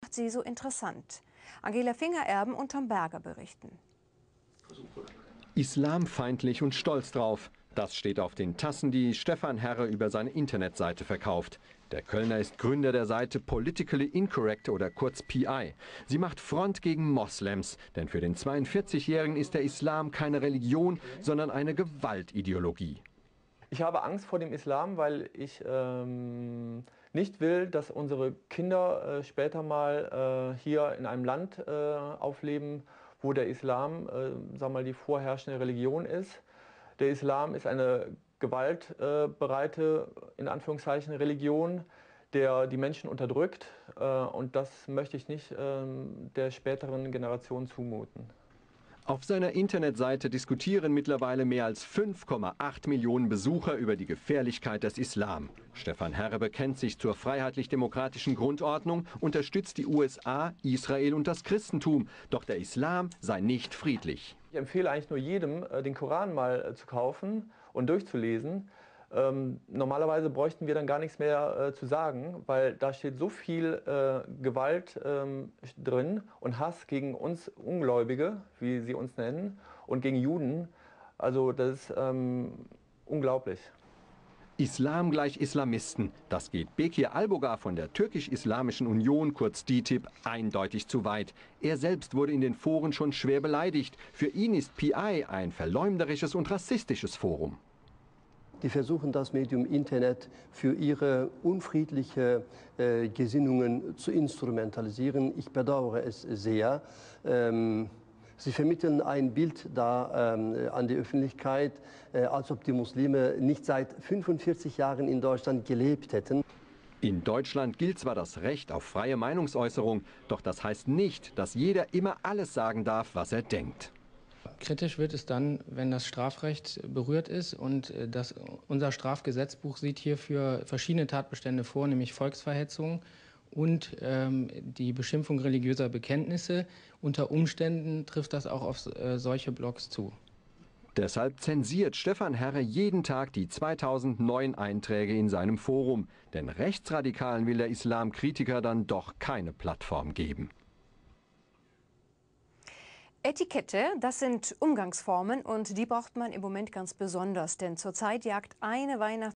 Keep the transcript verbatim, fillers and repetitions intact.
sie so interessant? Angela Fingererben und Tom Berger berichten. Islamfeindlich und stolz drauf. Das steht auf den Tassen, die Stefan Herre über seine Internetseite verkauft. Der Kölner ist Gründer der Seite Politically Incorrect oder kurz P I. Sie macht Front gegen Moslems, denn für den zweiundvierzigjährigen ist der Islam keine Religion, sondern eine Gewaltideologie. Ich habe Angst vor dem Islam, weil ich ähm, nicht will, dass unsere Kinder äh, später mal äh, hier in einem Land äh, aufleben, wo der Islam, äh, sagen wir mal, die vorherrschende Religion ist. Der Islam ist eine gewaltbereite, äh, in Anführungszeichen, Religion, der die Menschen unterdrückt. Äh, und das möchte ich nicht äh, der späteren Generation zumuten. Auf seiner Internetseite diskutieren mittlerweile mehr als fünf Komma acht Millionen Besucher über die Gefährlichkeit des Islam. Stefan Herre bekennt sich zur freiheitlich-demokratischen Grundordnung, unterstützt die U S A, Israel und das Christentum. Doch der Islam sei nicht friedlich. Ich empfehle eigentlich nur jedem, den Koran mal zu kaufen und durchzulesen. Ähm, normalerweise bräuchten wir dann gar nichts mehr äh, zu sagen, weil da steht so viel äh, Gewalt ähm, drin und Hass gegen uns Ungläubige, wie sie uns nennen, und gegen Juden. Also das ist ähm, unglaublich. Islam gleich Islamisten. Das geht Bekir Albogar von der Türkisch-Islamischen Union, kurz D I T I B, eindeutig zu weit. Er selbst wurde in den Foren schon schwer beleidigt. Für ihn ist P I ein verleumderisches und rassistisches Forum. Die versuchen, das Medium Internet für ihre unfriedliche äh, Gesinnungen zu instrumentalisieren. Ich bedauere es sehr. Ähm, sie vermitteln ein Bild da ähm, an die Öffentlichkeit, äh, als ob die Muslime nicht seit fünfundvierzig Jahren in Deutschland gelebt hätten. In Deutschland gilt zwar das Recht auf freie Meinungsäußerung, doch das heißt nicht, dass jeder immer alles sagen darf, was er denkt. Kritisch wird es dann, wenn das Strafrecht berührt ist und das, unser Strafgesetzbuch sieht hierfür verschiedene Tatbestände vor, nämlich Volksverhetzung und ähm, die Beschimpfung religiöser Bekenntnisse. Unter Umständen trifft das auch auf äh, solche Blogs zu. Deshalb zensiert Stefan Herre jeden Tag die zweitausend neuen Einträge in seinem Forum. Denn Rechtsradikalen will der Islamkritiker dann doch keine Plattform geben. Etikette, das sind Umgangsformen und die braucht man im Moment ganz besonders, denn zurzeit jagt eine Weihnachts